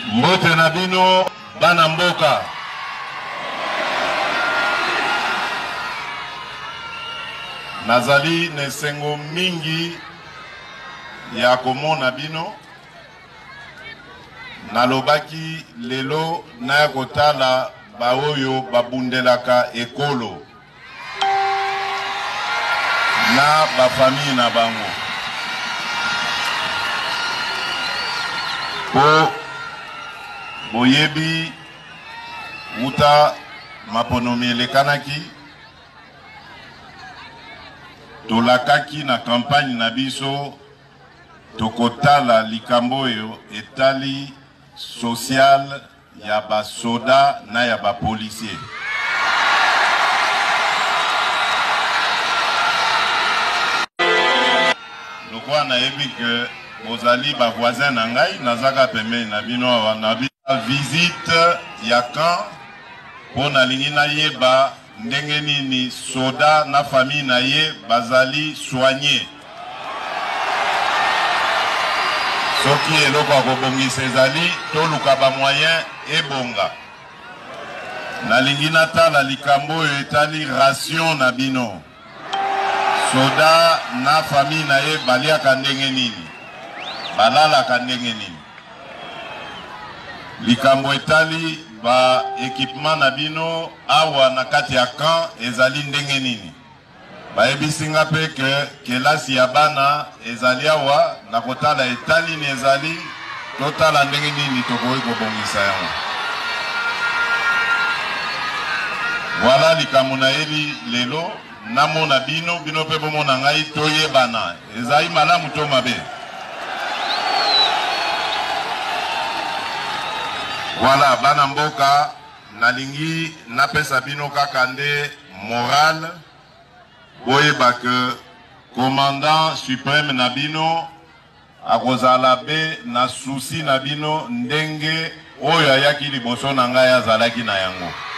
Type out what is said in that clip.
Mbote na bino bana mboka. Nazali nesengo mingi ya komona bino. Nalobaki lelo na kotala baoyo babundelaka ekolo na bafamille na bango. Po boyebi uta maponomi elekanaki tolakaki na campagne na biso tokotala likambo yo etali social ya ba soda na ya ba policier. Lokwa na yebi que bozali ba voisin na ngai nazaka pembe na bino na visite ya camp po na lingi na yeba ndenge nini soda na famille na ye bazali soigné. Soki eloko akobongisa ezali toluka ba moyen ebonga. Nalingi natala likambo oyo etali ration na bino. Soda na famille na ye baliaka ndenge nini, balalaka ndenge nini. Likambo etali ba équipement na bino awa na kati ya camp ezali ndenge nini. Bayebisinga pe ke kelasi ya bana ezali awa na kotala etali ni ezali totala ndenge nini tokoki kobongisa yango. Voilà likambo na eli lelo namona bino bino pe bomona ngai toyebana ezali malamu to mabe. Voilà bana mboka nalingi napesa bino kaka nde moral. Boyeba que commandant suprême Nabino akozala be na souci Nabino ndenge oyo ayaki liboso na ngai azalaki na yango.